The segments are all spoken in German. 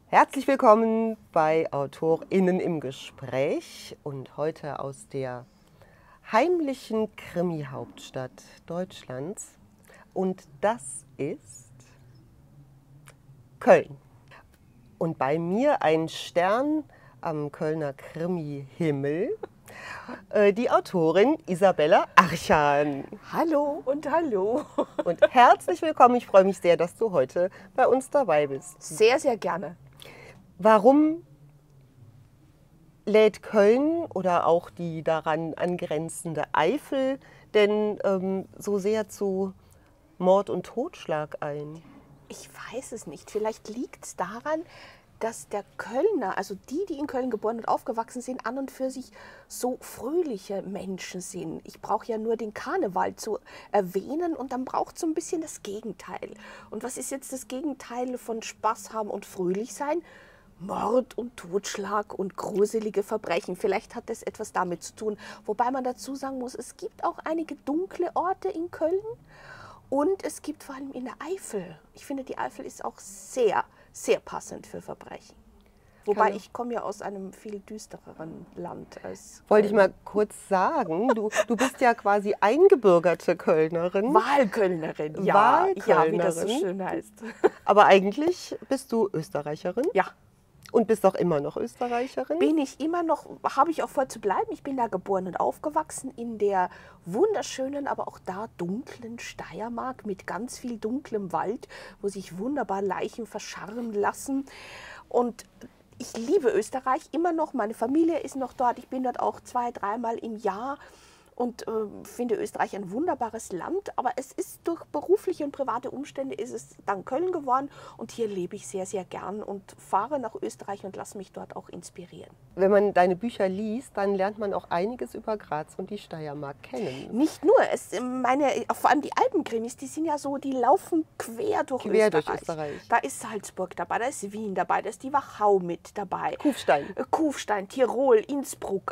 Herzlich willkommen bei AutorInnen im Gespräch und heute aus der heimlichen Krimi-Hauptstadt Deutschlands. Und das ist Köln. Und bei mir ein Stern am Kölner Krimi-Himmel, die Autorin Isabella Archan. Hallo und hallo. Und herzlich willkommen, ich freue mich sehr, dass du heute bei uns dabei bist. Sehr, sehr gerne. Warum lädt Köln oder auch die daran angrenzende Eifel denn so sehr zu Mord und Totschlag ein? Ich weiß es nicht. Vielleicht liegt es daran, dass der Kölner, also die in Köln geboren und aufgewachsen sind, an und für sich so fröhliche Menschen sind. Ich brauche ja nur den Karneval zu erwähnen und dann braucht es so ein bisschen das Gegenteil. Und was ist jetzt das Gegenteil von Spaß haben und fröhlich sein? Mord und Totschlag und gruselige Verbrechen. Vielleicht hat das etwas damit zu tun. Wobei man dazu sagen muss, es gibt auch einige dunkle Orte in Köln und es gibt vor allem in der Eifel. Ich finde, die Eifel ist auch sehr, sehr passend für Verbrechen. Wobei ich komme ja aus einem viel düstereren Land als Köln. Wollte ich mal kurz sagen, du bist ja quasi eingebürgerte Kölnerin. Wahlkölnerin, ja, ja, wie das so schön heißt. Aber eigentlich bist du Österreicherin? Ja. Und bist auch immer noch Österreicherin? Bin ich immer noch, habe ich auch vor zu bleiben. Ich bin da geboren und aufgewachsen in der wunderschönen, aber auch da dunklen Steiermark mit ganz viel dunklem Wald, wo sich wunderbar Leichen verscharren lassen. Und ich liebe Österreich immer noch. Meine Familie ist noch dort. Ich bin dort auch 2-, 3-mal im Jahr und finde Österreich ein wunderbares Land. Aber es ist durch berufliche und private Umstände ist es dann Köln geworden. Und hier lebe ich sehr, sehr gern und fahre nach Österreich und lasse mich dort auch inspirieren. Wenn man deine Bücher liest, dann lernt man auch einiges über Graz und die Steiermark kennen. Nicht nur, vor allem die Alpenkrimis, die sind ja so, die laufen quer durch Österreich. Da ist Salzburg dabei, da ist Wien dabei, da ist die Wachau mit dabei. Kufstein, Tirol, Innsbruck,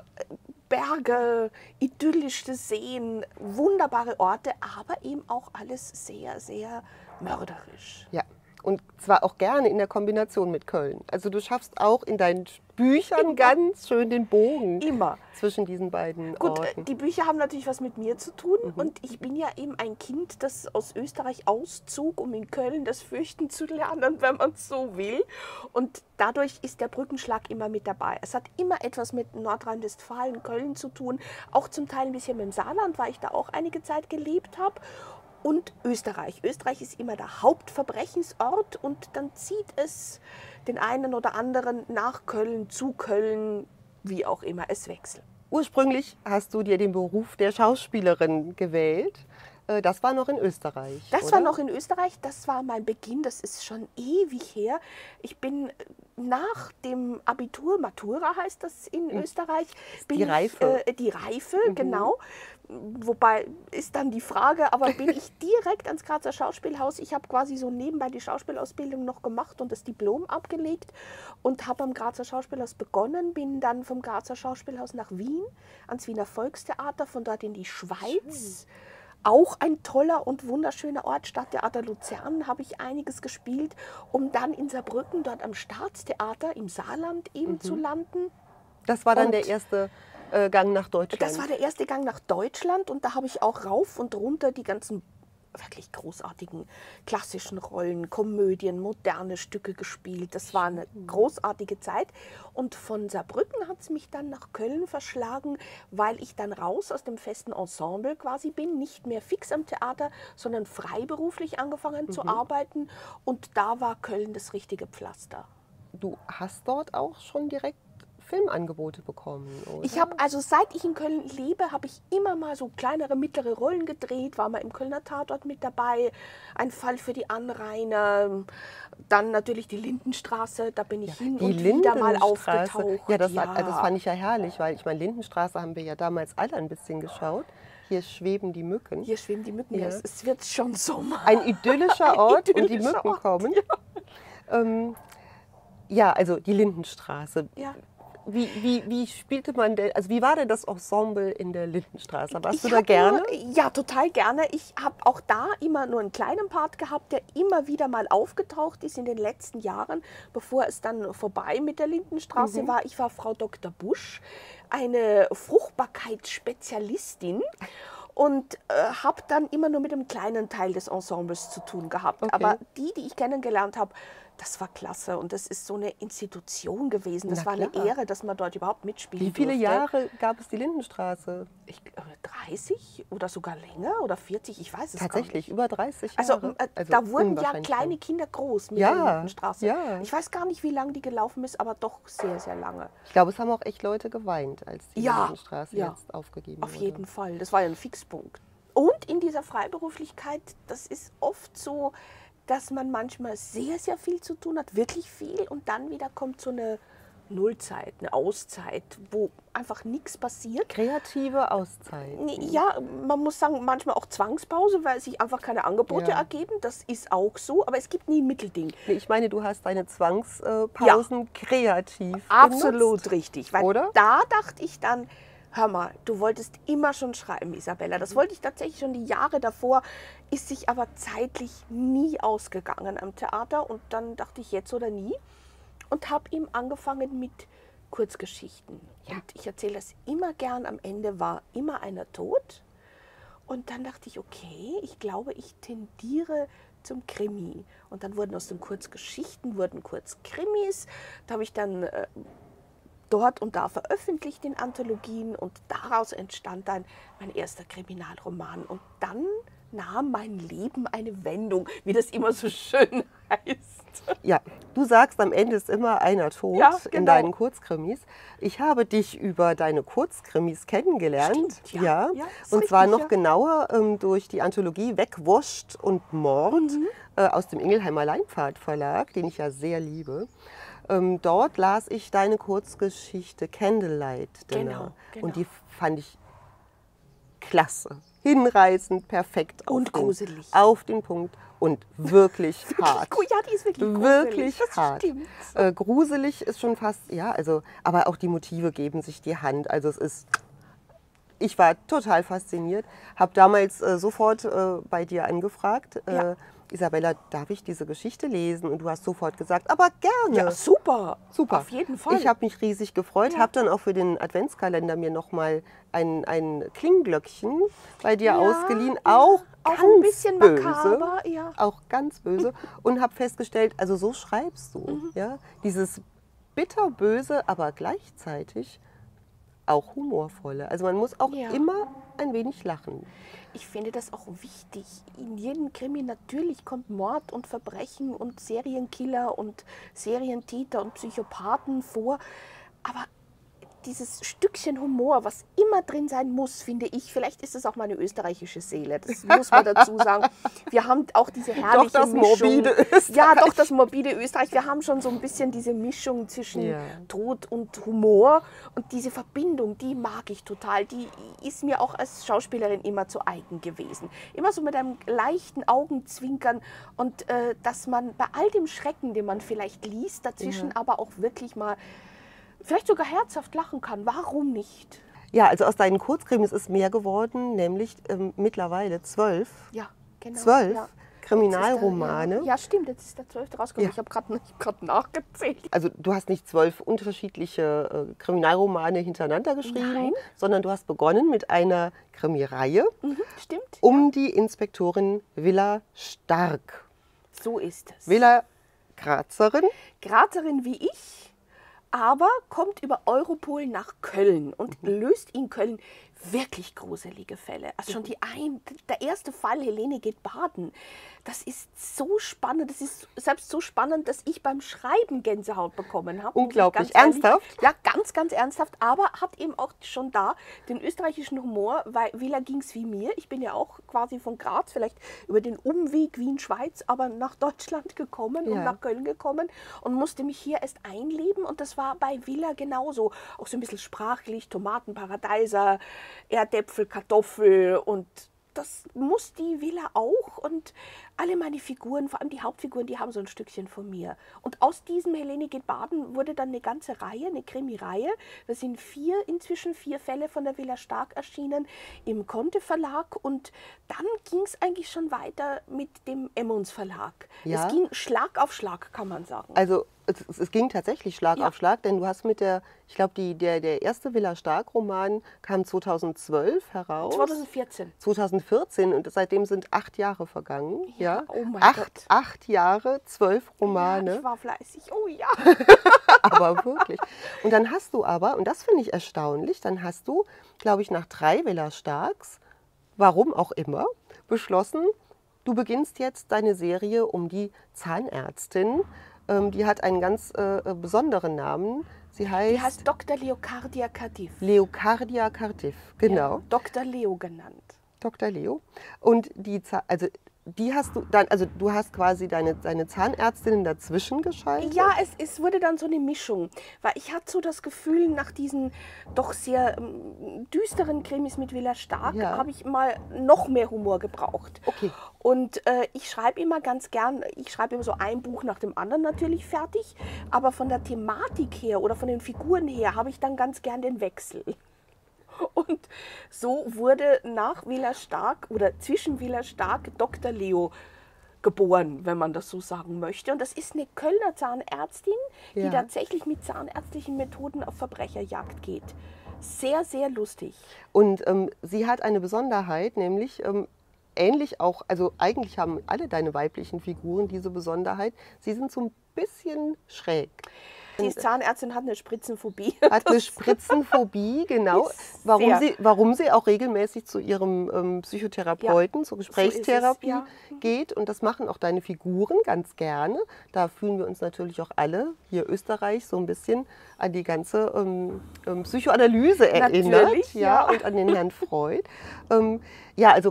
Berge, idyllische Seen, wunderbare Orte, aber eben auch alles sehr, sehr mörderisch. Ja, und zwar auch gerne in der Kombination mit Köln. Also du schaffst auch in deinen Büchern ganz schön den Bogen zwischen diesen beiden Orten. Die Bücher haben natürlich was mit mir zu tun und ich bin ja eben ein Kind, das aus Österreich auszog, um in Köln das Fürchten zu lernen, wenn man es so will. Und dadurch ist der Brückenschlag immer mit dabei. Es hat immer etwas mit Nordrhein-Westfalen, Köln zu tun, auch zum Teil ein bisschen mit dem Saarland, weil ich da auch einige Zeit gelebt habe. Und Österreich. Österreich ist immer der Hauptverbrechensort und dann zieht es den einen oder anderen nach Köln, zu Köln, wie auch immer es wechselt. Ursprünglich hast du dir den Beruf der Schauspielerin gewählt. Das war noch in Österreich. Das war noch in Österreich, das war mein Beginn, das ist schon ewig her. Ich bin nach dem Abitur, Matura heißt das in Österreich. Die Reife. Die Reife, genau. Wobei ist dann die Frage, aber bin ich direkt ans Grazer Schauspielhaus? Ich habe quasi so nebenbei die Schauspielausbildung noch gemacht und das Diplom abgelegt und habe am Grazer Schauspielhaus begonnen, bin dann vom Grazer Schauspielhaus nach Wien, ans Wiener Volkstheater, von dort in die Schweiz. Auch ein toller und wunderschöner Ort, Stadttheater Luzern, habe ich einiges gespielt, um dann in Saarbrücken, dort am Staatstheater im Saarland eben zu landen. Das war dann der erste Gang nach Deutschland? Das war der erste Gang nach Deutschland und da habe ich auch rauf und runter die ganzen wirklich großartigen klassischen Rollen, Komödien, moderne Stücke gespielt. Das war eine großartige Zeit. Und von Saarbrücken hat es mich dann nach Köln verschlagen, weil ich dann raus aus dem festen Ensemble quasi bin, nicht mehr fix am Theater, sondern freiberuflich angefangen zu arbeiten. Und da war Köln das richtige Pflaster. Du hast dort auch schon direkt Filmangebote bekommen, oder? Ich habe, also seit ich in Köln lebe, habe ich immer mal so kleinere, mittlere Rollen gedreht, war mal im Kölner Tatort mit dabei, ein Fall für die Anrainer, dann natürlich die Lindenstraße, da bin ich hin und wieder mal aufgetaucht. Ja, das fand ich ja herrlich, weil ich meine, Lindenstraße haben wir ja damals alle ein bisschen geschaut. Hier schweben die Mücken. Hier schweben die Mücken, ja. Es wird schon Sommer. Ein idyllischer Ort und die Mücken kommen. Ja. Ja, also die Lindenstraße. Ja. Wie spielte man denn, also wie war denn das Ensemble in der Lindenstraße? Warst du da gerne? Ja, total gerne. Ich habe auch da immer nur einen kleinen Part gehabt, der immer wieder mal aufgetaucht ist in den letzten Jahren, bevor es dann vorbei mit der Lindenstraße war. Ich war Frau Dr. Busch, eine Fruchtbarkeitsspezialistin. Und habe dann immer nur mit einem kleinen Teil des Ensembles zu tun gehabt. Okay. Aber die ich kennengelernt habe, das war klasse. Und das ist so eine Institution gewesen. Das war eine Ehre, dass man dort überhaupt mitspielen durfte. Wie viele Jahre gab es die Lindenstraße? 30 oder sogar länger oder 40, ich weiß es gar nicht. Tatsächlich, über 30 Jahre. Also da wurden ja kleine Kinder groß mit der Lindenstraße. Ja. Ich weiß gar nicht, wie lange die gelaufen ist, aber doch sehr, sehr lange. Ich glaube, es haben auch echt Leute geweint, als die Lindenstraße jetzt aufgegeben wurde. Auf jeden Fall, das war ja ein Fixpunkt. Und in dieser Freiberuflichkeit, das ist oft so, dass man manchmal sehr, sehr viel zu tun hat, wirklich viel. Und dann wieder kommt so eine Nullzeit, eine Auszeit, wo einfach nichts passiert. Kreative Auszeit. Ja, man muss sagen, manchmal auch Zwangspause, weil sich einfach keine Angebote ergeben. Das ist auch so, aber es gibt nie ein Mittelding. Nee, ich meine, du hast deine Zwangspausen kreativ Absolut genutzt. Richtig. Weil oder? Da dachte ich dann, hör mal, du wolltest immer schon schreiben, Isabella. Das wollte ich tatsächlich schon die Jahre davor, ist sich aber zeitlich nie ausgegangen am Theater. Und dann dachte ich, jetzt oder nie. Und habe ihm angefangen mit Kurzgeschichten. Ja. Und ich erzähle das immer gern. Am Ende war immer einer tot. Und dann dachte ich, okay, ich glaube, ich tendiere zum Krimi. Und dann wurden aus den Kurzgeschichten Kurzkrimis. Da habe ich dann dort und da veröffentlicht in Anthologien. Und daraus entstand dann mein erster Kriminalroman. Und dann nahm mein Leben eine Wendung, wie das immer so schön heißt. Ja, du sagst, am Ende ist immer einer tot in deinen Kurzkrimis. Ich habe dich über deine Kurzkrimis kennengelernt. Stimmt, ja. Und zwar noch genauer durch die Anthologie Wegwurscht und Mord aus dem Ingelheimer Leinpfad Verlag, den ich ja sehr liebe. Dort las ich deine Kurzgeschichte Candlelight Dinner. Genau. Und die fand ich klasse. Hinreißend, perfekt. Und gruselig. Auf den Punkt und wirklich hart. Ja, die ist wirklich gruselig. Wirklich das hart. Stimmt. Gruselig ist schon fast, aber auch die Motive geben sich die Hand. Also ich war total fasziniert, habe damals sofort bei dir angefragt. Isabella, darf ich diese Geschichte lesen? Und du hast sofort gesagt, aber gerne. Ja, super. Super. Auf jeden Fall. Ich habe mich riesig gefreut, habe dann auch für den Adventskalender mir nochmal ein Klingglöckchen bei dir ausgeliehen. Auch ganz ein bisschen böse. Makaber, Auch ganz böse. Und habe festgestellt, also so schreibst du. Ja? Dieses bitterböse, aber gleichzeitig auch humorvolle. Also man muss auch immer ein wenig lachen. Ich finde das auch wichtig. In jedem Krimi natürlich kommt Mord und Verbrechen und Serienkiller und Serientäter und Psychopathen vor. Aber dieses Stückchen Humor, was immer drin sein muss, finde ich, vielleicht ist es auch meine österreichische Seele, das muss man dazu sagen. Wir haben auch diese herrliche doch das Mischung. Morbide Österreich. Ja, doch das morbide Österreich. Wir haben schon so ein bisschen diese Mischung zwischen Tod und Humor und diese Verbindung, die mag ich total. Die ist mir auch als Schauspielerin immer zu eigen gewesen. Immer so mit einem leichten Augenzwinkern und dass man bei all dem Schrecken, den man vielleicht liest, dazwischen aber auch wirklich mal vielleicht sogar herzhaft lachen kann. Warum nicht? Ja, also aus deinen Kurzkrimis ist mehr geworden, nämlich mittlerweile 12. Ja, genau. 12 Kriminalromane. Ja, stimmt, jetzt ist der 12. rausgekommen. Ich habe gerade nachgezählt. Also du hast nicht 12 unterschiedliche Kriminalromane hintereinander geschrieben, sondern du hast begonnen mit einer Krimireihe Stimmt. um die Inspektorin Villa Stark. So ist es. Villa Grazerin. Grazerin wie ich, aber kommt über Europol nach Köln und löst in Köln wirklich gruselige Fälle. Also schon der erste Fall, Helene geht baden, das ist so spannend. Das ist selbst so spannend, dass ich beim Schreiben Gänsehaut bekommen habe. Unglaublich. Ernsthaft? Ja, ganz, ganz ernsthaft. Aber hat eben auch schon da den österreichischen Humor, weil Villa ging es wie mir. Ich bin ja auch quasi von Graz, vielleicht über den Umweg Wien-Schweiz, aber nach Deutschland gekommen und nach Köln gekommen und musste mich hier erst einleben. Und das war bei Villa genauso. Auch so ein bisschen sprachlich, Tomatenparadeiser, Erdäpfel, Kartoffel und das muss die Villa auch und alle meine Figuren, vor allem die Hauptfiguren, die haben so ein Stückchen von mir. Und aus diesem Helene geht baden wurde dann eine ganze Reihe, eine Krimi-Reihe. Das sind inzwischen vier Fälle von der Villa Stark erschienen im Conte Verlag. Und dann ging es eigentlich schon weiter mit dem Emmons Verlag. Ja. Es ging Schlag auf Schlag, kann man sagen. Also es ging tatsächlich Schlag Ja. auf Schlag, denn du hast mit ich glaube, der erste Villa Stark-Roman kam 2012 heraus. 2014. 2014 und seitdem sind 8 Jahre vergangen. Ja, oh mein Gott. 8 Jahre, 12 Ja, Romane, ich war fleißig. Oh ja. aber wirklich. Und dann hast du aber, und das finde ich erstaunlich, dann hast du, glaube ich, nach 3 Villa Starks, warum auch immer, beschlossen, du beginnst jetzt deine Serie um die Zahnärztin. Die hat einen ganz besonderen Namen. Sie Die heißt heißt Dr. Leocardia Cardiff. Leocardia Cardiff, genau. Ja, Dr. Leo genannt. Dr. Leo. Und die hast du dann, also du hast quasi deine Zahnärztinnen dazwischen geschaltet. Ja, es wurde dann so eine Mischung, weil ich hatte so das Gefühl, nach diesen doch sehr düsteren Krimis mit Villa Stark Ja. habe ich mal noch mehr Humor gebraucht. Okay. Und ich schreibe immer ganz gern, ich schreibe immer so ein Buch nach dem anderen natürlich fertig, aber von der Thematik her oder von den Figuren her habe ich dann ganz gern den Wechsel. Und so wurde nach Villa Stark oder zwischen Villa Stark Dr. Leo geboren, wenn man das so sagen möchte. Und das ist eine Kölner Zahnärztin, die Ja. tatsächlich mit zahnärztlichen Methoden auf Verbrecherjagd geht. Sehr, sehr lustig. Und sie hat eine Besonderheit, nämlich ähnlich auch, also eigentlich haben alle deine weiblichen Figuren diese Besonderheit, sie sind so ein bisschen schräg. Sie ist Zahnärztin, hat eine Spritzenphobie. Hat eine Spritzenphobie, genau. Ist Warum sie auch regelmäßig zu ihrem Psychotherapeuten, zur Gesprächstherapie ja. geht. Und das machen auch deine Figuren ganz gerne. Da fühlen wir uns natürlich auch alle hier Österreich so ein bisschen an die ganze Psychoanalyse erinnert. Natürlich, ja. Und an den Herrn Freud. Ja, also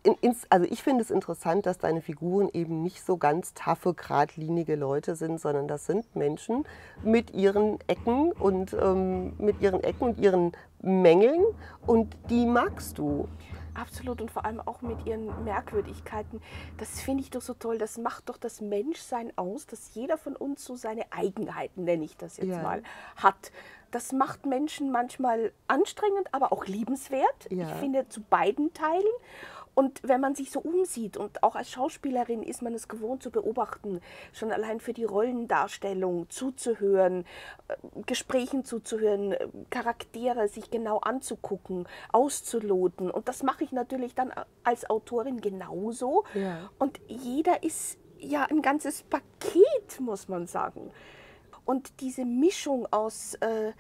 ich finde es interessant, dass deine Figuren eben nicht so ganz taffe, geradlinige Leute sind, sondern das sind Menschen mit ihren Ecken und ihren Mängeln und die magst du. Absolut, und vor allem auch mit ihren Merkwürdigkeiten. Das finde ich doch so toll. Das macht doch das Menschsein aus, dass jeder von uns so seine Eigenheiten, nenne ich das jetzt Ja. mal, hat. Das macht Menschen manchmal anstrengend, aber auch liebenswert. Ja. Ich finde zu beiden Teilen. Und wenn man sich so umsieht und auch als Schauspielerin ist man es gewohnt zu beobachten, schon allein für die Rollendarstellung zuzuhören, Gesprächen zuzuhören, Charaktere sich genau anzugucken, auszuloten. Und das mache ich natürlich dann als Autorin genauso. Ja. Und jeder ist ja ein ganzes Paket, muss man sagen. Und diese Mischung aus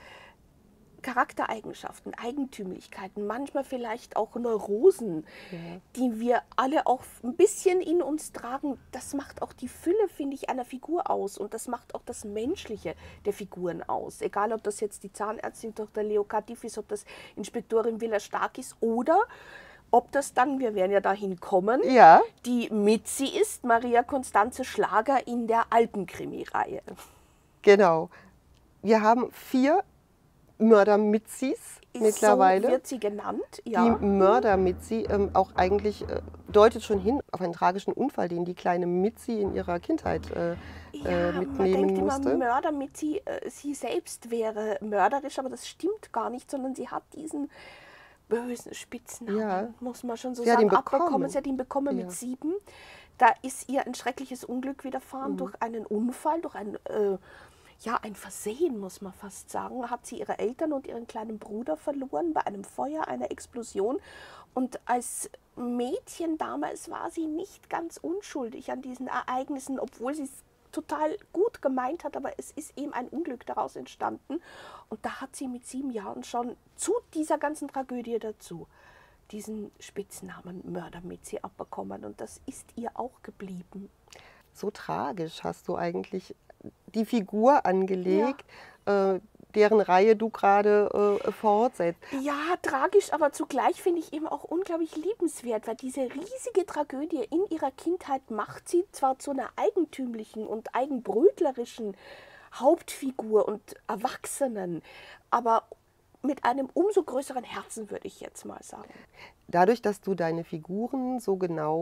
Charaktereigenschaften, Eigentümlichkeiten, manchmal vielleicht auch Neurosen, die wir alle auch ein bisschen in uns tragen, das macht auch die Fülle, finde ich, einer Figur aus und das macht auch das Menschliche der Figuren aus. Egal, ob das jetzt die Zahnärztin Dr. Leo Cardiff ist, ob das Inspektorin Villa Stark ist oder ob das dann, wir werden ja dahin kommen, Ja. die Mitzi ist, Maria Constanze Schlager in der Alpenkrimi-Reihe. Genau. Wir haben 4 Mörder-Mitzis mittlerweile. So wird sie genannt, ja. Die Mörder-Mitzi auch eigentlich deutet schon hin auf einen tragischen Unfall, den die kleine Mitzi in ihrer Kindheit Ja, man mitnehmen denkt immer, musste. Mörder Mitzi, sie selbst wäre mörderisch, aber das stimmt gar nicht, sondern sie hat diesen bösen Spitznamen, Ja. muss man schon so Sie hat sagen, ihn bekommen. abbekommen. Sie hat ihn bekommen Ja. mit 7. Da ist ihr ein schreckliches Unglück widerfahren durch einen Unfall, durch ein Versehen, muss man fast sagen, hat sie ihre Eltern und ihren kleinen Bruder verloren bei einem Feuer, einer Explosion. Und als Mädchen damals war sie nicht ganz unschuldig an diesen Ereignissen, obwohl sie es total gut gemeint hat, aber es ist eben ein Unglück daraus entstanden. Und da hat sie mit 7 Jahren schon zu dieser ganzen Tragödie dazu diesen Spitznamen Mörder Mitzi abbekommen. Und das ist ihr auch geblieben. So tragisch hast du eigentlich die Figur angelegt, deren Reihe du gerade fortsetzt. Ja, tragisch, aber zugleich finde ich eben auch unglaublich liebenswert, weil diese riesige Tragödie in ihrer Kindheit macht sie zwar zu einer eigentümlichen und eigenbrötlerischen Hauptfigur und Erwachsenen, aber mit einem umso größeren Herzen, würde ich jetzt mal sagen. Dadurch, dass du deine Figuren so genau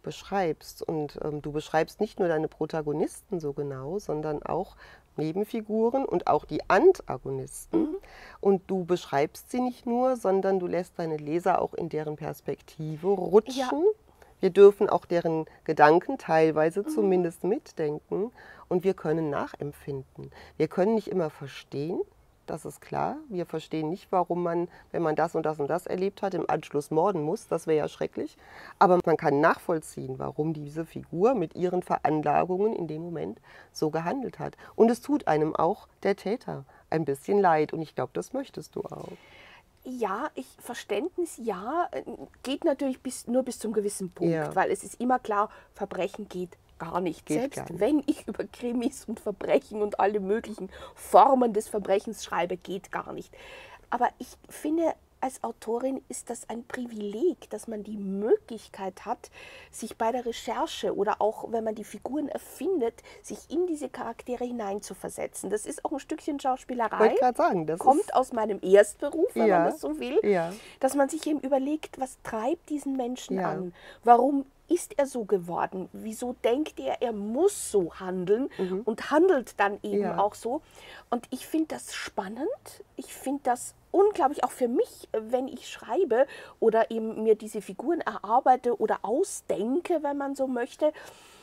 beschreibst. Und du beschreibst nicht nur deine Protagonisten so genau, sondern auch Nebenfiguren und auch die Antagonisten. Und du beschreibst sie nicht nur, sondern du lässt deine Leser auch in deren Perspektive rutschen. Ja. Wir dürfen auch deren Gedanken teilweise zumindest mitdenken und wir können nachempfinden. Wir können nicht immer verstehen, das ist klar. Wir verstehen nicht, warum man, wenn man das und das und das erlebt hat, im Anschluss morden muss. Das wäre ja schrecklich. Aber man kann nachvollziehen, warum diese Figur mit ihren Veranlagungen in dem Moment so gehandelt hat. Und es tut einem auch, der Täter, ein bisschen leid. Und ich glaube, das möchtest du auch. Ja, Verständnis, ja, geht natürlich nur bis zum gewissen Punkt, weil es ist immer klar, Verbrechen geht gar nicht. Selbst wenn ich über Krimis und Verbrechen und alle möglichen Formen des Verbrechens schreibe, geht gar nicht. Aber ich finde, als Autorin ist das ein Privileg, dass man die Möglichkeit hat, sich bei der Recherche oder auch, wenn man die Figuren erfindet, sich in diese Charaktere hineinzuversetzen. Das ist auch ein Stückchen Schauspielerei. Ich wollte gerade sagen, das kommt aus meinem Erstberuf, wenn man das so will. Ja. Dass man sich eben überlegt, was treibt diesen Menschen an? Warum ist er so geworden? Wieso denkt er muss so handeln und handelt dann eben auch so? Und ich finde das spannend. Ich finde das unglaublich, auch für mich, wenn ich schreibe oder eben mir diese Figuren erarbeite oder ausdenke, wenn man so möchte,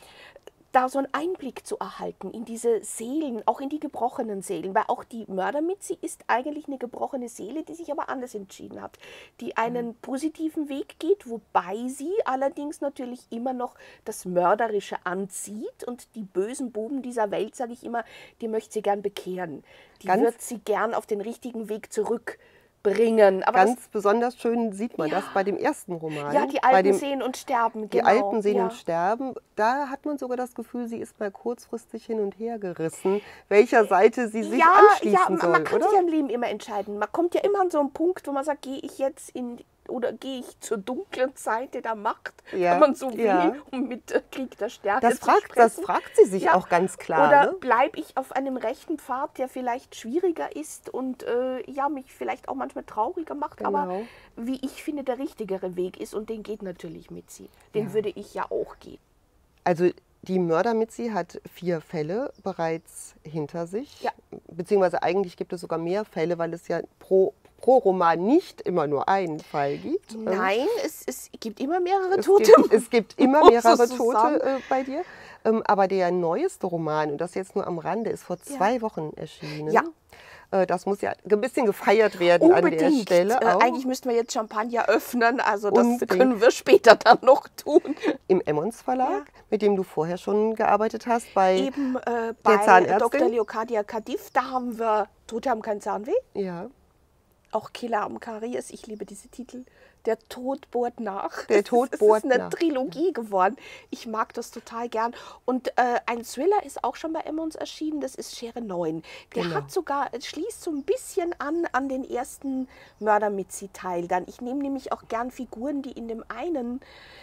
da so einen Einblick zu erhalten in diese Seelen, auch in die gebrochenen Seelen, weil auch die Mörder-Mitzi ist eigentlich eine gebrochene Seele, die sich aber anders entschieden hat, die einen positiven Weg geht, wobei sie allerdings natürlich immer noch das Mörderische anzieht und die bösen Buben dieser Welt, sage ich immer, die möchte sie gern bekehren. Die wird sie gern auf den richtigen Weg zurückbringen. Aber ganz besonders schön sieht man das bei dem ersten Roman. Ja, die Alten sehen und sterben. Die Alten sehen und sterben. Da hat man sogar das Gefühl, sie ist mal kurzfristig hin und her gerissen, welcher Seite sie sich anschließen soll, man kann sich ja im Leben immer entscheiden. Man kommt ja immer an so einen Punkt, wo man sagt, gehe ich jetzt oder gehe ich zur dunklen Seite der Macht, wenn man so will, um mit Krieg der Stärke zu sprechen. Das fragt sie sich auch ganz klar. Oder bleibe ich auf einem rechten Pfad, der vielleicht schwieriger ist und mich vielleicht auch manchmal trauriger macht, aber wie ich finde, der richtigere Weg ist und den geht natürlich Mitzi. Den würde ich ja auch gehen. Also die Mörder-Mitzi hat 4 Fälle bereits hinter sich, beziehungsweise eigentlich gibt es sogar mehr Fälle, weil es ja pro Roman nicht immer nur einen Fall gibt. Nein, es gibt immer mehrere Tote. Es gibt immer mehrere Tote bei dir. Aber der neueste Roman, und das jetzt nur am Rande, ist vor 2 Wochen erschienen. Ja. Das muss ja ein bisschen gefeiert werden an der Stelle. Eigentlich müssten wir jetzt Champagner öffnen, also das können wir später dann noch tun. Im Emmons Verlag, mit dem du vorher schon gearbeitet hast, bei der Zahnärztin. Dr. Leocadia Kadif, da haben wir Tote haben kein Zahnweh. Ja. Auch Killer am Karies, ich liebe diese Titel. Der Tod bohrt nach. Der Tod bohrt nach. Es ist eine Trilogie geworden. Ich mag das total gern. Und ein Thriller ist auch schon bei Emmons erschienen, das ist Schere 9. Der hat sogar, schließt so ein bisschen an den ersten Mörder-Mitzi-Teil dann. Ich nehme nämlich auch gern Figuren, die in dem einen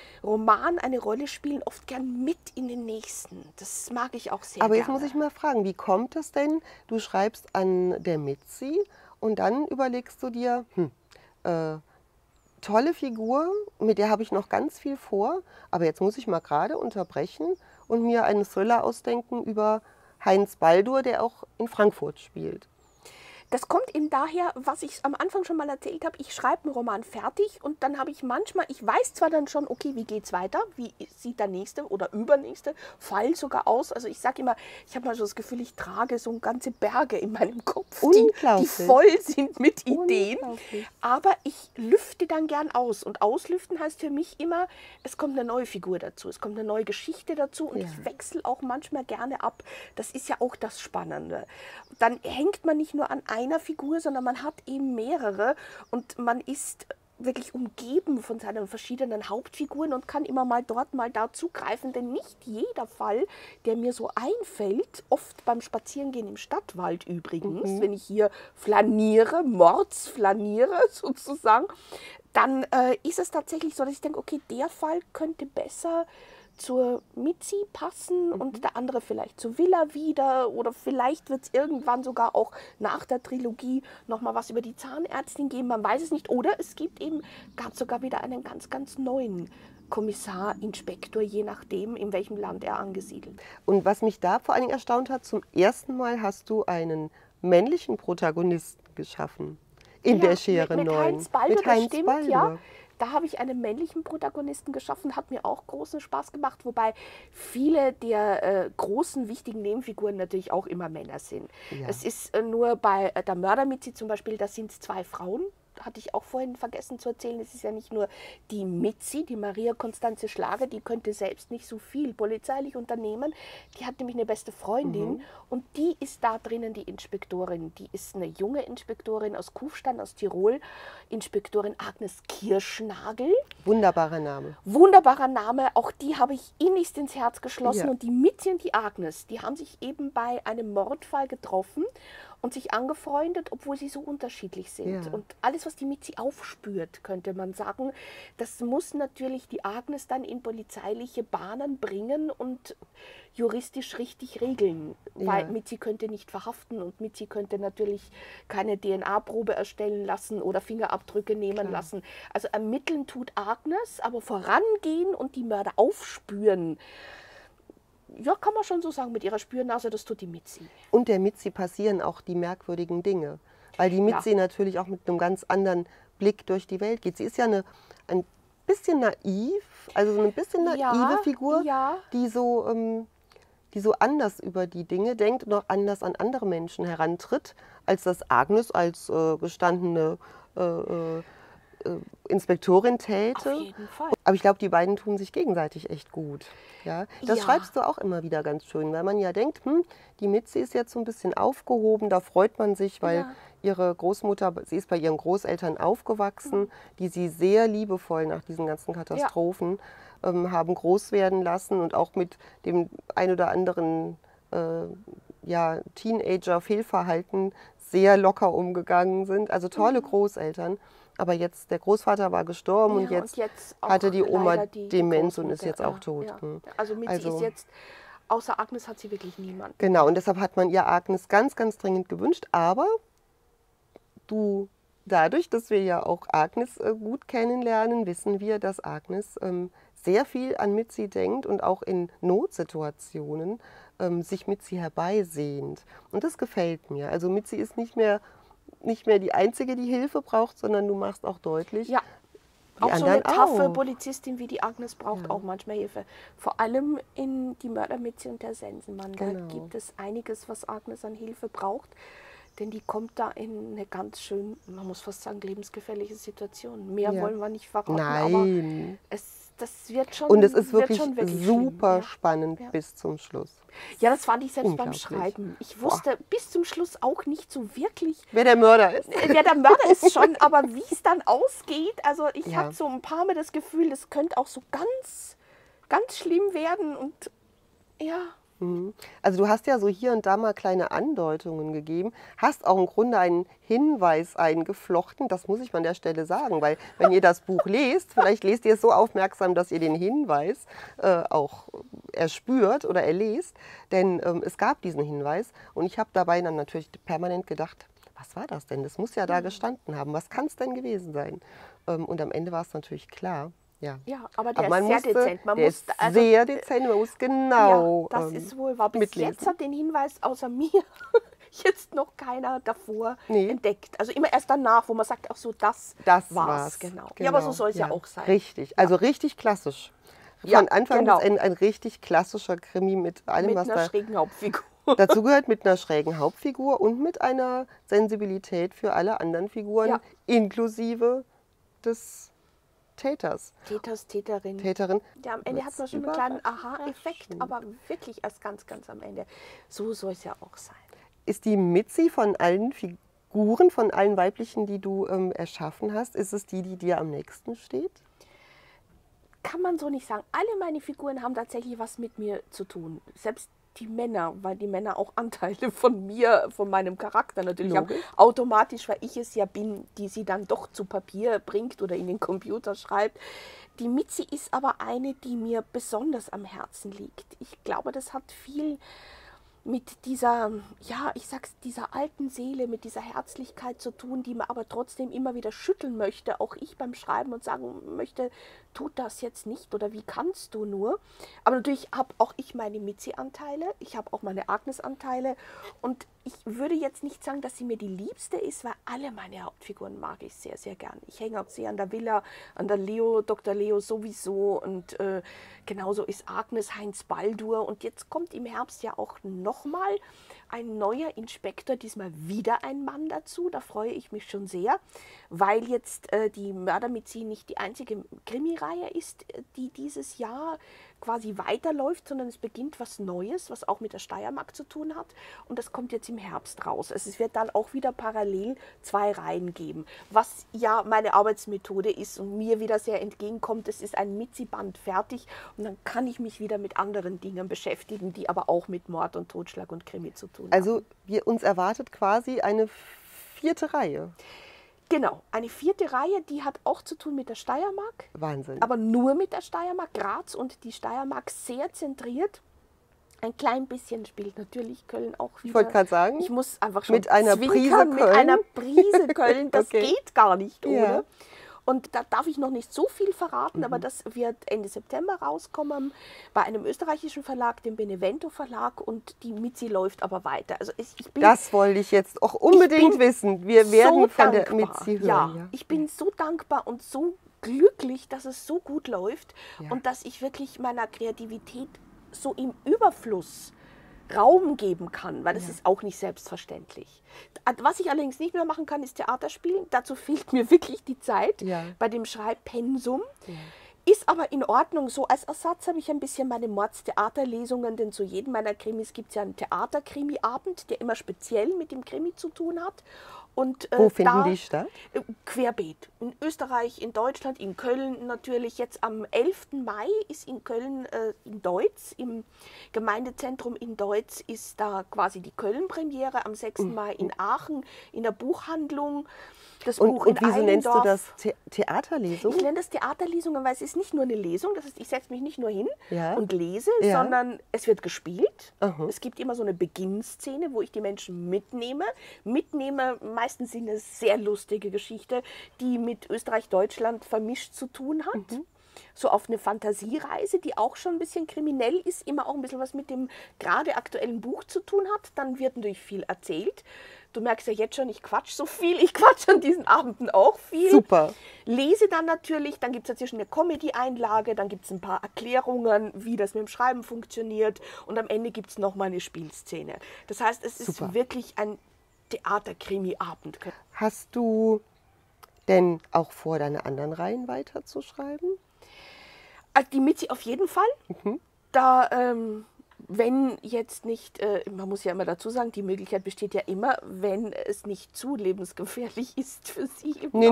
Roman eine Rolle spielen, oft gern mit in den nächsten. Das mag ich auch sehr gerne. Aber jetzt muss ich mal fragen, wie kommt es denn? Du schreibst an der Mitzi und dann überlegst du dir, tolle Figur, mit der habe ich noch ganz viel vor, aber jetzt muss ich mal gerade unterbrechen und mir einen Thriller ausdenken über Heinz Baldur, der auch in Frankfurt spielt. Das kommt eben daher, was ich am Anfang schon mal erzählt habe. Ich schreibe einen Roman fertig und dann habe ich manchmal, ich weiß zwar dann schon, okay, wie geht's weiter? Wie sieht der nächste oder übernächste Fall sogar aus? Also ich sage immer, ich habe mal so das Gefühl, ich trage so ganze Berge in meinem Kopf, die voll sind mit Ideen. Aber ich lüfte dann gern aus. Und auslüften heißt für mich immer, es kommt eine neue Figur dazu, es kommt eine neue Geschichte dazu und ich wechsle auch manchmal gerne ab. Das ist ja auch das Spannende. Dann hängt man nicht nur an einer Figur, sondern man hat eben mehrere und man ist wirklich umgeben von seinen verschiedenen Hauptfiguren und kann immer mal dort, mal da zugreifen, denn nicht jeder Fall, der mir so einfällt, oft beim Spazierengehen im Stadtwald übrigens, wenn ich hier flaniere, mordsflaniere sozusagen, dann ist es tatsächlich so, dass ich denke, okay, der Fall könnte besser zur Mitzi passen und der andere vielleicht zu Villa wieder oder vielleicht wird es irgendwann sogar auch nach der Trilogie nochmal was über die Zahnärztin geben, man weiß es nicht. Oder es gibt eben sogar wieder einen ganz, ganz neuen Kommissar, Inspektor, je nachdem, in welchem Land er angesiedelt. Und was mich da vor allen Dingen erstaunt hat, zum ersten Mal hast du einen männlichen Protagonisten geschaffen in der Schere mit 9. Heinz Balder, Mit Heinz das stimmt, Balder. ja. Da habe ich einen männlichen Protagonisten geschaffen, hat mir auch großen Spaß gemacht, wobei viele der großen, wichtigen Nebenfiguren natürlich auch immer Männer sind. Ja. Es ist nur bei der Mördermitzi zum Beispiel, da sind es 2 Frauen. Hatte ich auch vorhin vergessen zu erzählen, es ist ja nicht nur die Mitzi, die Maria Konstanze Schlager, die könnte selbst nicht so viel polizeilich unternehmen. Die hat nämlich eine beste Freundin und die ist da drinnen die Inspektorin. Die ist eine junge Inspektorin aus Kufstein, aus Tirol, Inspektorin Agnes Kirschnagel. Wunderbarer Name. Wunderbarer Name, auch die habe ich innigst ins Herz geschlossen. Ja. Und die Mitzi und die Agnes, die haben sich eben bei einem Mordfall getroffen und sich angefreundet, obwohl sie so unterschiedlich sind. Ja. Und alles, was die Mitzi aufspürt, könnte man sagen, das muss natürlich die Agnes dann in polizeiliche Bahnen bringen und juristisch richtig regeln. Weil Ja. Mitzi könnte nicht verhaften und Mitzi könnte natürlich keine DNA-Probe erstellen lassen oder Fingerabdrücke nehmen lassen. Also ermitteln tut Agnes, aber vorangehen und die Mörder aufspüren, ja, kann man schon so sagen, mit ihrer Spürnase, das tut die Mitzi. Und der Mitzi passieren auch die merkwürdigen Dinge. Weil die Mitzi natürlich auch mit einem ganz anderen Blick durch die Welt geht. Sie ist ja ein bisschen naiv, also so eine bisschen naive Figur, die so anders über die Dinge denkt und auch anders an andere Menschen herantritt, als das Agnes als gestandene Inspektorin täte. Auf jeden Fall. Aber ich glaube, die beiden tun sich gegenseitig echt gut. Ja? Das schreibst du auch immer wieder ganz schön, weil man ja denkt, die Mitzi ist jetzt so ein bisschen aufgehoben, da freut man sich, weil ihre Großmutter, sie ist bei ihren Großeltern aufgewachsen, die sie sehr liebevoll nach diesen ganzen Katastrophen haben groß werden lassen und auch mit dem ein oder anderen Teenager-Fehlverhalten sehr locker umgegangen sind. Also tolle Großeltern. Aber jetzt, der Großvater war gestorben und jetzt auch hatte die Oma die Demenz und ist Großmutter, jetzt auch tot. Ja. Also Mitzi ist jetzt, außer Agnes hat sie wirklich niemanden. Genau, und deshalb hat man ihr Agnes ganz, ganz dringend gewünscht. Aber dadurch, dass wir ja auch Agnes gut kennenlernen, wissen wir, dass Agnes sehr viel an Mitzi denkt und auch in Notsituationen sich Mitzi herbeisehnt. Und das gefällt mir. Also Mitzi ist nicht mehr die Einzige, die Hilfe braucht, sondern du machst auch deutlich, ja, auch so eine taffe Polizistin wie die Agnes braucht auch manchmal Hilfe. Vor allem in die Mördermitzi und der Sensenmann. Da gibt es einiges, was Agnes an Hilfe braucht. Denn die kommt da in eine ganz schön, man muss fast sagen, lebensgefährliche Situation. Mehr wollen wir nicht verraten, aber das wird schon. Und es ist wirklich super schlimm. spannend bis zum Schluss. Ja, das fand ich selbst beim Schreiben. Ich wusste bis zum Schluss auch nicht so wirklich, wer der Mörder ist. Wer der Mörder ist schon, aber wie es dann ausgeht, also ich hatte so ein paar Mal das Gefühl, das könnte auch so ganz, ganz schlimm werden und ja. Also du hast ja so hier und da mal kleine Andeutungen gegeben, hast auch im Grunde einen Hinweis eingeflochten, das muss ich mal an der Stelle sagen, weil wenn ihr das Buch lest, vielleicht lest ihr es so aufmerksam, dass ihr den Hinweis auch erspürt oder erlest, denn es gab diesen Hinweis und ich habe dabei dann natürlich permanent gedacht, was war das denn? Das muss ja da gestanden haben, was kann es denn gewesen sein? Und am Ende war es natürlich klar. Ja, aber der ist sehr dezent. Man muss genau das ist wohl wahr. Bis mitlesen. jetzt hat den Hinweis außer mir jetzt noch keiner davor entdeckt. Also immer erst danach, wo man sagt, ach so, das war's. Genau. Ja, aber so soll es ja auch sein. Richtig, also richtig klassisch. Von Anfang bis Ende ein richtig klassischer Krimi mit allem, was da... Mit einer schrägen Hauptfigur. Dazu gehört, mit einer schrägen Hauptfigur und mit einer Sensibilität für alle anderen Figuren, inklusive des Täterin. Ja, am Ende hat man schon einen kleinen Aha-Effekt, aber wirklich erst ganz, ganz am Ende. So soll es ja auch sein. Ist die Mitzi von allen Figuren, von allen weiblichen, die du erschaffen hast, ist es die dir am nächsten steht? Kann man so nicht sagen. Alle meine Figuren haben tatsächlich was mit mir zu tun. Selbst die Männer, weil die Männer auch Anteile von mir, von meinem Charakter natürlich haben. Automatisch, weil ich es ja bin, die sie dann doch zu Papier bringt oder in den Computer schreibt. Die Mitzi ist aber eine, die mir besonders am Herzen liegt. Ich glaube, das hat viel mit dieser, ja, ich sag's, dieser alten Seele, mit dieser Herzlichkeit zu tun, die man aber trotzdem immer wieder schütteln möchte, auch ich beim Schreiben, und sagen möchte, tut das jetzt nicht oder wie kannst du nur? Aber natürlich habe auch ich meine Mitzi-Anteile, ich habe auch meine Agnes-Anteile und ich würde jetzt nicht sagen, dass sie mir die liebste ist, weil alle meine Hauptfiguren mag ich sehr, sehr gern. Ich hänge auch sehr an der Villa, an der Leo, Dr. Leo sowieso und genauso ist Agnes, Heinz Baldur und jetzt kommt im Herbst ja auch nochmal ein neuer Inspektor, diesmal wieder ein Mann dazu, da freue ich mich schon sehr, weil jetzt die Mörder mit sie nicht die einzige Krimireihe ist, die dieses Jahr quasi weiterläuft, sondern es beginnt was Neues, was auch mit der Steiermark zu tun hat und das kommt jetzt im Herbst raus. Also es wird dann auch wieder parallel 2 Reihen geben, was ja meine Arbeitsmethode ist und mir wieder sehr entgegenkommt. Es ist ein Mitzi-Band fertig und dann kann ich mich wieder mit anderen Dingen beschäftigen, die aber auch mit Mord und Totschlag und Krimi zu tun haben. Also uns erwartet quasi eine 4. Reihe. Genau, eine 4. Reihe, die hat auch zu tun mit der Steiermark. Wahnsinn. Aber nur mit der Steiermark, Graz und die Steiermark sehr zentriert. Ein klein bisschen spielt natürlich Köln auch wieder. Ich wollte gerade sagen, ich muss einfach schon mit einer Prise Köln. Mit einer Prise Köln, das Okay. geht gar nicht ohne. Ja. Und da darf ich noch nicht so viel verraten, aber das wird Ende September rauskommen bei einem österreichischen Verlag, dem Benevento Verlag, und die Mitzi läuft aber weiter. Also ich bin das wollte ich jetzt auch unbedingt wissen. Wir werden so von der dankbar. Mitzi hören. Ja, ich bin so dankbar und so glücklich, dass es so gut läuft Ja. und dass ich wirklich meiner Kreativität so im Überfluss Raum geben kann, weil das ist auch nicht selbstverständlich. Was ich allerdings nicht mehr machen kann, ist Theater spielen. Dazu fehlt mir wirklich die Zeit Ja. bei dem Schreibpensum. Ist aber in Ordnung. So als Ersatz habe ich ein bisschen meine Mordstheaterlesungen, denn zu jedem meiner Krimis gibt es ja einen Theaterkrimi-Abend, der immer speziell mit dem Krimi zu tun hat. Und, Wo finden die statt? Querbeet. In Österreich, in Deutschland, in Köln natürlich. Jetzt am 11. Mai ist in Köln, in Deutz, im Gemeindezentrum in Deutz, ist da quasi die Köln-Premiere. Am 6. Mai in Aachen, in der Buchhandlung. Das Buch Und in wieso nennst du Eilendorf. das Theaterlesung? Ich nenne das Theaterlesungen, weil es ist nicht nur eine Lesung, das heißt, ich setze mich nicht nur hin Ja. und lese, Ja. sondern es wird gespielt. Aha. Es gibt immer so eine Beginnszene, wo ich die Menschen mitnehme. Meistens sind es sehr lustige Geschichte, die mit Österreich-Deutschland vermischt zu tun hat. So auf eine Fantasiereise, die auch schon ein bisschen kriminell ist, immer auch ein bisschen was mit dem gerade aktuellen Buch zu tun hat. Dann wird natürlich viel erzählt. Du merkst ja jetzt schon, ich quatsch so viel. Ich quatsch an diesen Abenden auch viel. Super. Lese dann natürlich, dann gibt es dazwischen eine Comedy-Einlage, dann gibt es ein paar Erklärungen, wie das mit dem Schreiben funktioniert und am Ende gibt es nochmal eine Spielszene. Das heißt, es ist Super. wirklich ein Theater-Krimi-Abend. Hast du denn auch vor, deine anderen Reihen weiterzuschreiben? Also die Mitzi auf jeden Fall. Da, wenn jetzt nicht, man muss ja immer dazu sagen, die Möglichkeit besteht ja immer, wenn es nicht zu lebensgefährlich ist für sie. Nee.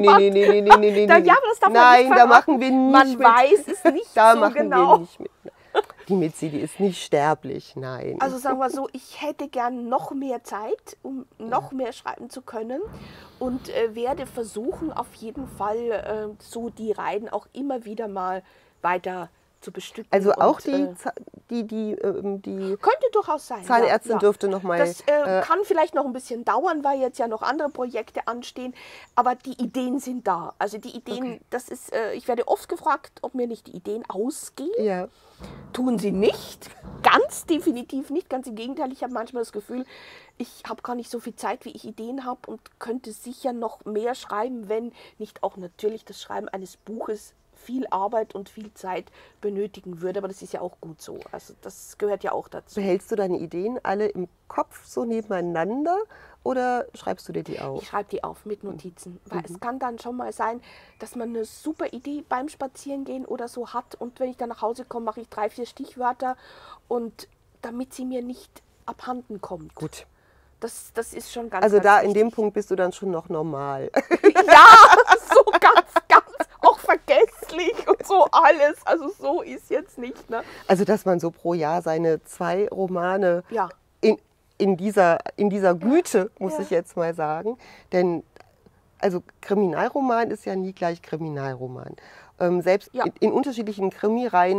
Da, ja, aber das darf man Nein, nicht da verraten. machen wir nicht Man mit. weiß es nicht Da so machen genau. wir nicht mit. Die Mitzi, die ist nicht sterblich, nein. Also sagen wir so, ich hätte gern noch mehr Zeit, um noch mehr schreiben zu können und werde versuchen, auf jeden Fall so die Reihen auch immer wieder mal weiter zu bestücken. Also auch und, die könnte durchaus sein. Zahnärztin dürfte noch mal... Das kann vielleicht noch ein bisschen dauern, weil jetzt ja noch andere Projekte anstehen. Aber die Ideen sind da. Also die Ideen, das ist, ich werde oft gefragt, ob mir nicht die Ideen ausgehen. ja. Tun sie nicht. Ganz definitiv nicht. Ganz im Gegenteil. Ich habe manchmal das Gefühl, ich habe gar nicht so viel Zeit, wie ich Ideen habe und könnte sicher noch mehr schreiben, wenn nicht auch natürlich das Schreiben eines Buches viel Arbeit und viel Zeit benötigen würde, aber das ist ja auch gut so. Also das gehört ja auch dazu. Behältst du deine Ideen alle im Kopf so nebeneinander oder schreibst du dir die auf? Ich schreibe die auf mit Notizen, weil es kann dann schon mal sein, dass man eine super Idee beim Spazierengehen oder so hat und wenn ich dann nach Hause komme, mache ich 3, 4 Stichwörter und damit sie mir nicht abhanden kommt. Gut. Das ist schon ganz Also ganz da in dem wichtig. Punkt bist du dann schon noch normal. Ja, so ganz, auch vergesslich und so alles. Also so ist jetzt nicht, ne? Also dass man so pro Jahr seine 2 Romane Ja. in dieser Güte, muss Ja. ich jetzt mal sagen. Denn also Kriminalroman ist ja nie gleich Kriminalroman. Selbst Ja. in unterschiedlichen Krimireihen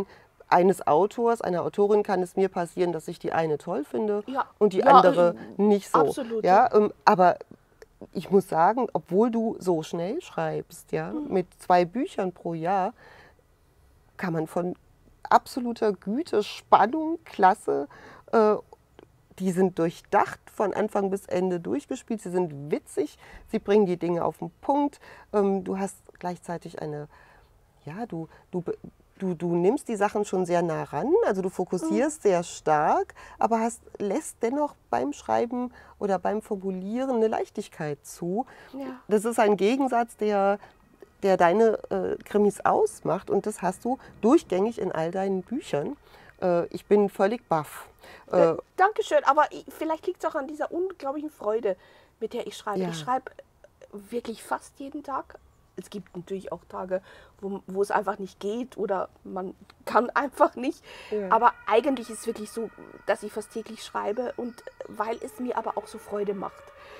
eines Autors, einer Autorin kann es mir passieren, dass ich die eine toll finde Ja. und die Ja, andere nicht so. absolut, Ja, aber ich muss sagen, obwohl du so schnell schreibst, ja, mit 2 Büchern pro Jahr, kann man von absoluter Güte, Spannung, Klasse, die sind durchdacht, von Anfang bis Ende durchgespielt, sie sind witzig, sie bringen die Dinge auf den Punkt. Du hast gleichzeitig du nimmst die Sachen schon sehr nah ran, also du fokussierst sehr stark, aber lässt dennoch beim Schreiben oder beim Formulieren eine Leichtigkeit zu. Ja. Das ist ein Gegensatz, der deine Krimis ausmacht, und das hast du durchgängig in all deinen Büchern. Ich bin völlig baff. Dankeschön, aber vielleicht liegt es auch an dieser unglaublichen Freude, mit der ich schreibe. Ja. Ich schreibe wirklich fast jeden Tag. Es gibt natürlich auch Tage, wo es einfach nicht geht oder man kann einfach nicht. Ja. Aber eigentlich ist es wirklich so, dass ich fast täglich schreibe, und weil es mir aber auch so Freude macht.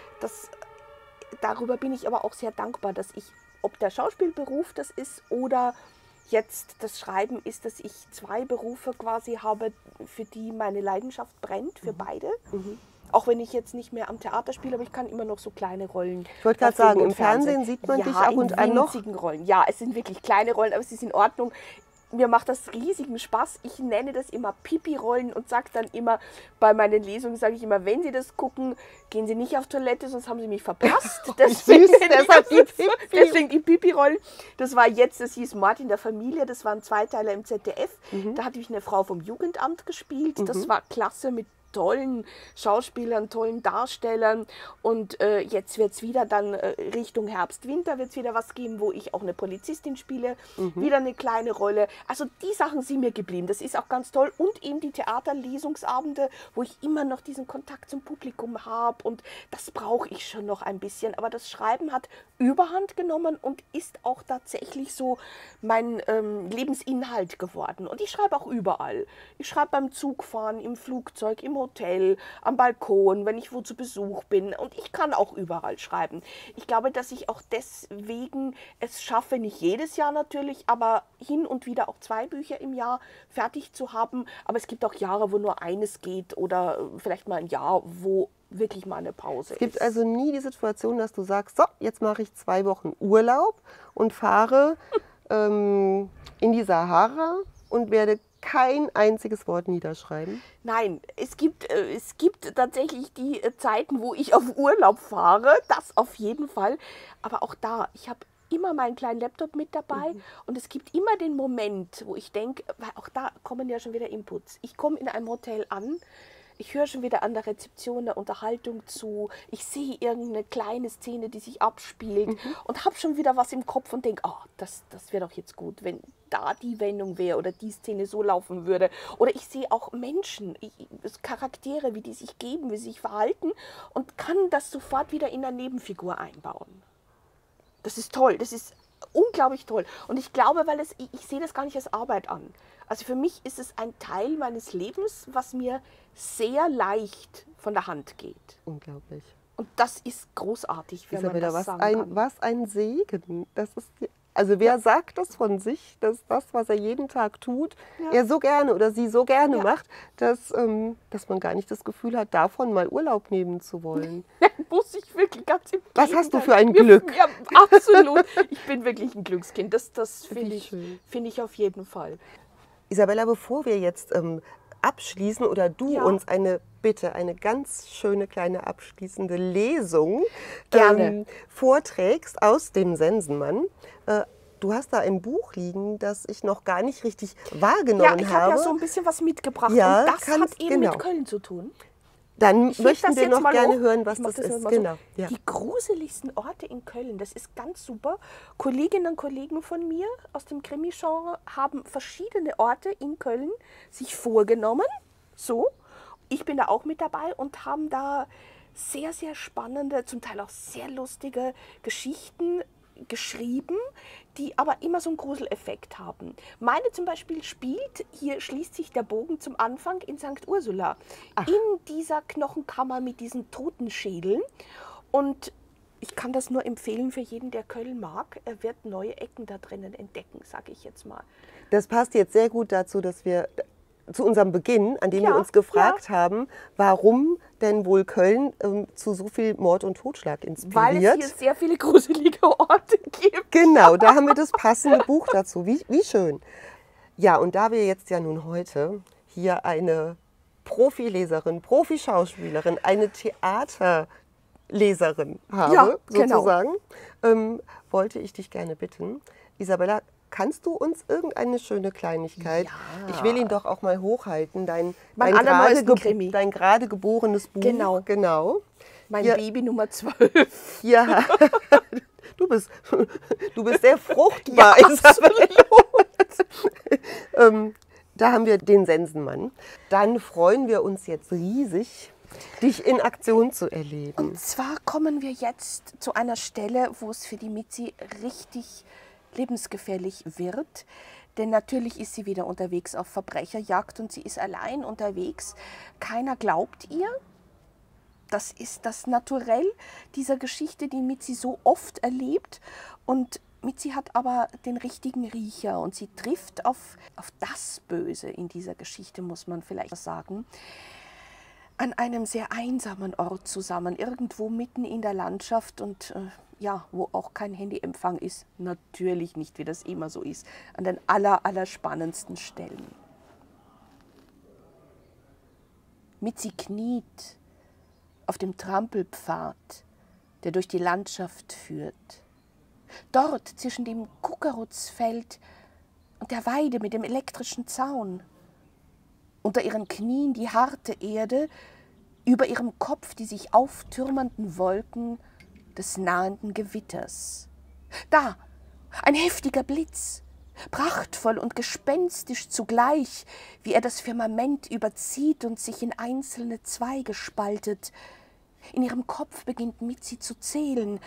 Darüber bin ich aber auch sehr dankbar, dass ich, ob der Schauspielberuf das ist oder jetzt das Schreiben ist, dass ich 2 Berufe quasi habe, für die meine Leidenschaft brennt, für beide. Auch wenn ich jetzt nicht mehr am Theater spiele, aber ich kann immer noch so kleine Rollen. Ich wollte gerade bei Film sagen, und im Fernsehen sieht man ja, dich ab und an in noch. winzigen Rollen. Ja, es sind wirklich kleine Rollen, aber es ist in Ordnung. Mir macht das riesigen Spaß. Ich nenne das immer Pipi-Rollen und sage dann immer, bei meinen Lesungen sage ich immer, wenn Sie das gucken, gehen Sie nicht auf Toilette, sonst haben Sie mich verpasst. Deswegen, deswegen die Pipi-Rollen. Das war jetzt, das hieß Mord in der Familie, das waren 2 Teile im ZDF. Da hatte ich eine Frau vom Jugendamt gespielt. Das war klasse, mit tollen Schauspielern, tollen Darstellern, und jetzt wird es wieder dann Richtung Herbst, Winter wird es wieder was geben, wo ich auch eine Polizistin spiele, wieder eine kleine Rolle. Also die Sachen sind mir geblieben, das ist auch ganz toll, und eben die Theaterlesungsabende, wo ich immer noch diesen Kontakt zum Publikum habe, und das brauche ich schon noch ein bisschen, aber das Schreiben hat Überhand genommen und ist auch tatsächlich so mein Lebensinhalt geworden, und ich schreibe auch überall. Ich schreibe beim Zugfahren, im Flugzeug, im Hotel, am Balkon, wenn ich wo zu Besuch bin, und ich kann auch überall schreiben. Ich glaube, dass ich auch deswegen es schaffe, nicht jedes Jahr natürlich, aber hin und wieder auch 2 Bücher im Jahr fertig zu haben. Aber es gibt auch Jahre, wo nur eines geht, oder vielleicht mal ein Jahr, wo wirklich mal eine Pause ist. Es gibt also nie die Situation, dass du sagst, so, jetzt mache ich 2 Wochen Urlaub und fahre in die Sahara und werde kein einziges Wort niederschreiben. Nein, es gibt tatsächlich die Zeiten, wo ich auf Urlaub fahre, das auf jeden Fall. Aber auch da, ich habe immer meinen kleinen Laptop mit dabei, und es gibt immer den Moment, wo ich denke, weil auch da kommen ja schon wieder Inputs. Ich komme in einem Hotel an, ich höre schon wieder an der Rezeption eine Unterhaltung zu, ich sehe irgendeine kleine Szene, die sich abspielt, und habe schon wieder was im Kopf und denke, oh, das wäre doch jetzt gut, wenn da die Wendung wäre oder die Szene so laufen würde. Oder ich sehe auch Menschen, Charaktere, wie die sich geben, wie sie sich verhalten, und kann das sofort wieder in eine Nebenfigur einbauen. Das ist toll, das ist unglaublich toll. Und ich glaube, ich sehe das gar nicht als Arbeit an. Also für mich ist es ein Teil meines Lebens, was mir sehr leicht von der Hand geht. Unglaublich. Und das ist großartig, wenn Isabella, man das sagen kann. was ein Segen. Also wer sagt das von sich, dass das, was er jeden Tag tut, er so gerne oder sie so gerne macht, dass man gar nicht das Gefühl hat, davon mal Urlaub nehmen zu wollen. Muss ich wirklich ganz im Was hast du Gegenteil. für ein Glück? Ja, absolut. Ich bin wirklich ein Glückskind. Das finde schön. ich auf jeden Fall. Isabella, bevor wir jetzt abschließen oder du uns eine ganz schöne kleine abschließende Lesung Gerne. Vorträgst aus dem Sensenmann. Du hast da ein Buch liegen, das ich noch gar nicht richtig wahrgenommen Ja, ich habe habe. ja so ein bisschen was mitgebracht, Ja, und das hat eben genau. mit Köln zu tun. Dann Ich heb möchten das wir jetzt noch mal gerne hoch. hören, was Ich mach das ist. mal so. Genau. Ja. Die gruseligsten Orte in Köln, das ist ganz super. Kolleginnen und Kollegen von mir aus dem Krimi-Genre haben verschiedene Orte in Köln sich vorgenommen. So, ich bin da auch mit dabei, und haben da sehr, sehr spannende, zum Teil auch sehr lustige Geschichten geschrieben, die aber immer so einen Gruseleffekt haben. Meine zum Beispiel spielt, hier schließt sich der Bogen zum Anfang, in St. Ursula. In dieser Knochenkammer mit diesen Totenschädeln. Und Ich kann das nur empfehlen für jeden, der Köln mag. Er wird neue Ecken da drinnen entdecken, sage ich jetzt mal. Das passt jetzt sehr gut dazu, dass wir zu unserem Beginn, an dem wir Ja, uns gefragt haben, warum denn wohl Köln zu so viel Mord und Totschlag inspiriert. Weil es hier sehr viele gruselige Orte gibt. Genau, da haben wir das passende Buch dazu. Wie schön. Ja, und da wir jetzt ja nun heute hier eine Profileserin, Profischauspielerin, eine Theaterleserin habe, Ja, genau. sozusagen, wollte ich dich gerne bitten, Isabella, kannst du uns irgendeine schöne Kleinigkeit, Ja. ich will ihn doch auch mal hochhalten, dein allerneuesten Krimi. dein gerade geborenes Buch. Genau. Mein Hier- Baby Nummer 12. Ja, du bist sehr fruchtbar, Ja, Isabella. Da haben wir den Sensenmann. Dann freuen wir uns jetzt riesig, dich in Aktion zu erleben. Und zwar kommen wir jetzt zu einer Stelle, wo es für die Mitzi richtig lebensgefährlich wird. Denn natürlich ist sie wieder unterwegs auf Verbrecherjagd und sie ist allein unterwegs. Keiner glaubt ihr. Das ist das Naturell dieser Geschichte, die Mitzi so oft erlebt. Und Mitzi hat aber den richtigen Riecher und sie trifft auf das Böse in dieser Geschichte, muss man vielleicht sagen, an einem sehr einsamen Ort zusammen, irgendwo mitten in der Landschaft und ja, wo auch kein Handyempfang ist. Natürlich nicht, wie das immer so ist, an den allerspannendsten Stellen. Mitzi kniet auf dem Trampelpfad, der durch die Landschaft führt. Dort zwischen dem Kuckerutzfeld und der Weide mit dem elektrischen Zaun. Unter ihren Knien die harte Erde, über ihrem Kopf die sich auftürmenden Wolken des nahenden Gewitters. Da, ein heftiger Blitz, prachtvoll und gespenstisch zugleich, wie er das Firmament überzieht und sich in einzelne Zweige spaltet. In ihrem Kopf beginnt Mitzi zu zählen.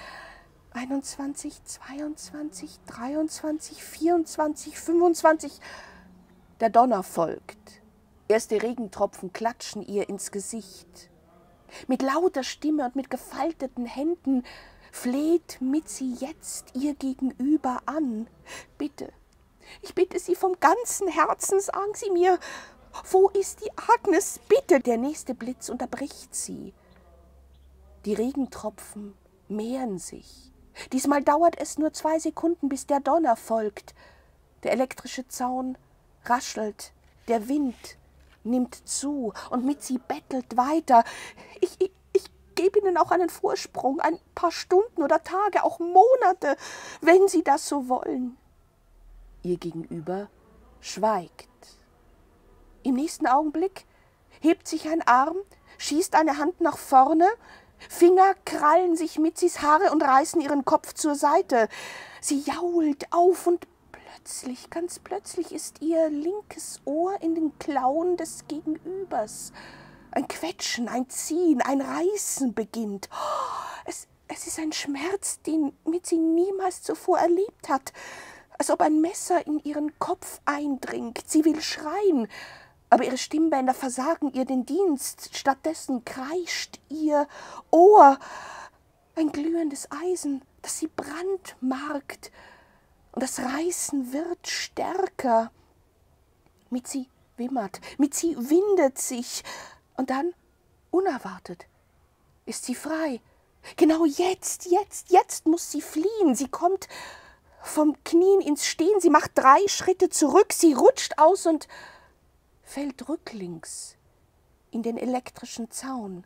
21, 22, 23, 24, 25. Der Donner folgt. Erste Regentropfen klatschen ihr ins Gesicht. Mit lauter Stimme und mit gefalteten Händen fleht Mitzi jetzt ihr Gegenüber an. Bitte, ich bitte Sie vom ganzen Herzen, sagen Sie mir, wo ist die Agnes? Bitte! Der nächste Blitz unterbricht sie. Die Regentropfen mehren sich. Diesmal dauert es nur 2 Sekunden, bis der Donner folgt. Der elektrische Zaun raschelt, der Wind nimmt zu und Mitzi bettelt weiter. Ich gebe Ihnen auch einen Vorsprung, ein paar Stunden oder Tage, auch Monate, wenn Sie das so wollen. Ihr Gegenüber schweigt. Im nächsten Augenblick hebt sich ein Arm, schießt eine Hand nach vorne, Finger krallen sich Mitzis Haare und reißen ihren Kopf zur Seite. Sie jault auf und plötzlich, ganz plötzlich ist ihr linkes Ohr in den Klauen des Gegenübers. Ein Quetschen, ein Ziehen, ein Reißen beginnt. Es ist ein Schmerz, den Mitzi niemals zuvor erlebt hat. Als ob ein Messer in ihren Kopf eindringt. Sie will schreien, aber ihre Stimmbänder versagen ihr den Dienst. Stattdessen kreischt ihr Ohr ein glühendes Eisen, das sie brandmarkt. Und das Reißen wird stärker. Mitzi wimmert, Mitzi windet sich. Und dann, unerwartet, ist sie frei. Genau jetzt muss sie fliehen. Sie kommt vom Knien ins Stehen. Sie macht 3 Schritte zurück. Sie rutscht aus und fällt rücklings in den elektrischen Zaun.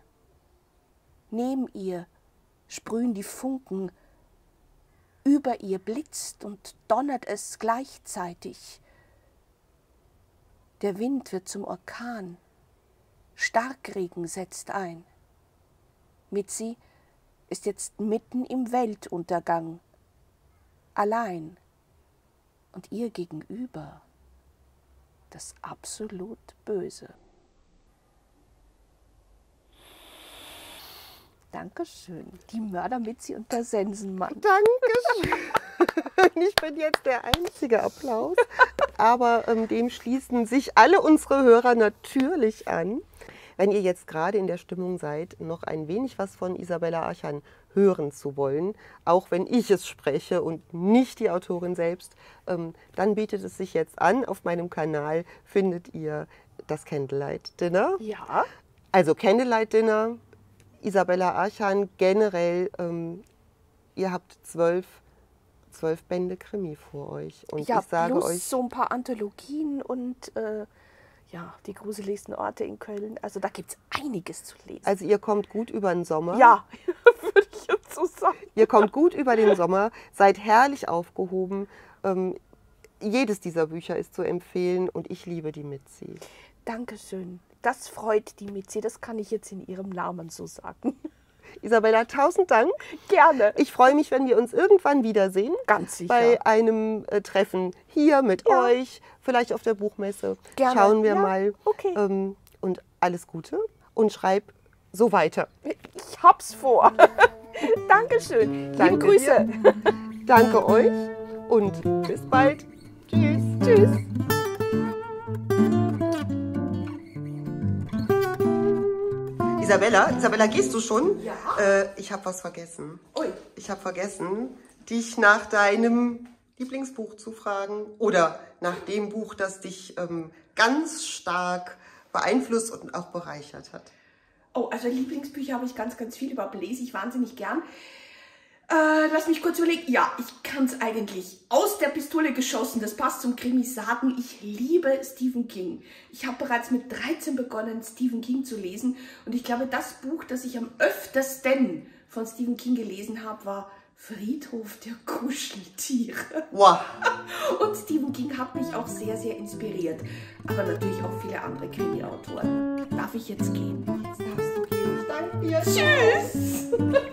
Neben ihr sprühen die Funken. Über ihr blitzt und donnert es gleichzeitig. Der Wind wird zum Orkan. Starkregen setzt ein. Mitzi ist jetzt mitten im Weltuntergang. Allein. Und ihr Gegenüber das absolut Böse. Dankeschön. Die Mörder Mitzi und der Sensenmann. Dankeschön. Ich bin jetzt der einzige Applaus, aber dem schließen sich alle unsere Hörer natürlich an. wenn ihr jetzt gerade in der Stimmung seid, noch ein wenig was von Isabella Archan hören zu wollen, auch wenn ich es spreche und nicht die Autorin selbst, dann bietet es sich jetzt an. Auf meinem Kanal findet ihr das Candlelight Dinner. Ja. Also Candlelight Dinner, Isabella Archan generell, ihr habt 12 Bände Krimi vor euch. Und Ja, ich sage plus euch, so ein paar Anthologien und ja, die gruseligsten Orte in Köln. Also da gibt es einiges zu lesen. also ihr kommt gut über den Sommer. Ja, würde ich jetzt so sagen. Ihr kommt gut über den Sommer, seid herrlich aufgehoben. Jedes dieser Bücher ist zu empfehlen und ich liebe die Mitzi. Dankeschön. Das freut die Mitzi. Das kann ich jetzt in ihrem Namen so sagen. Isabella, 1000 Dank. Gerne. Ich freue mich, wenn wir uns irgendwann wiedersehen. Ganz sicher. Bei einem Treffen hier mit euch, vielleicht auf der Buchmesse. Gerne. Schauen wir Ja, mal. okay. Und alles Gute und schreib so weiter. Ich hab's vor. Dankeschön. Danke Liebe Grüße. dir. Danke euch und bis bald. Tschüss. Tschüss. Isabella, gehst du schon? Ja. Ich habe was vergessen. Ui. Ich habe vergessen, dich nach deinem Lieblingsbuch zu fragen oder nach dem Buch, das dich ganz stark beeinflusst und auch bereichert hat. Oh, also Lieblingsbücher habe ich ganz, ganz viel, überhaupt lese ich wahnsinnig gern. Lass mich kurz überlegen. Ja, ich kann es eigentlich aus der Pistole geschossen. Das passt zum Krimi sagen. Ich liebe Stephen King. Ich habe bereits mit 13 begonnen, Stephen King zu lesen. Und ich glaube, das Buch, das ich am öftersten von Stephen King gelesen habe, war Friedhof der Kuscheltiere. Wow. Und Stephen King hat mich auch sehr, sehr inspiriert. Aber natürlich auch viele andere Krimi-Autoren. Darf ich jetzt gehen? Jetzt darfst du gehen. Ich danke dir. Tschüss!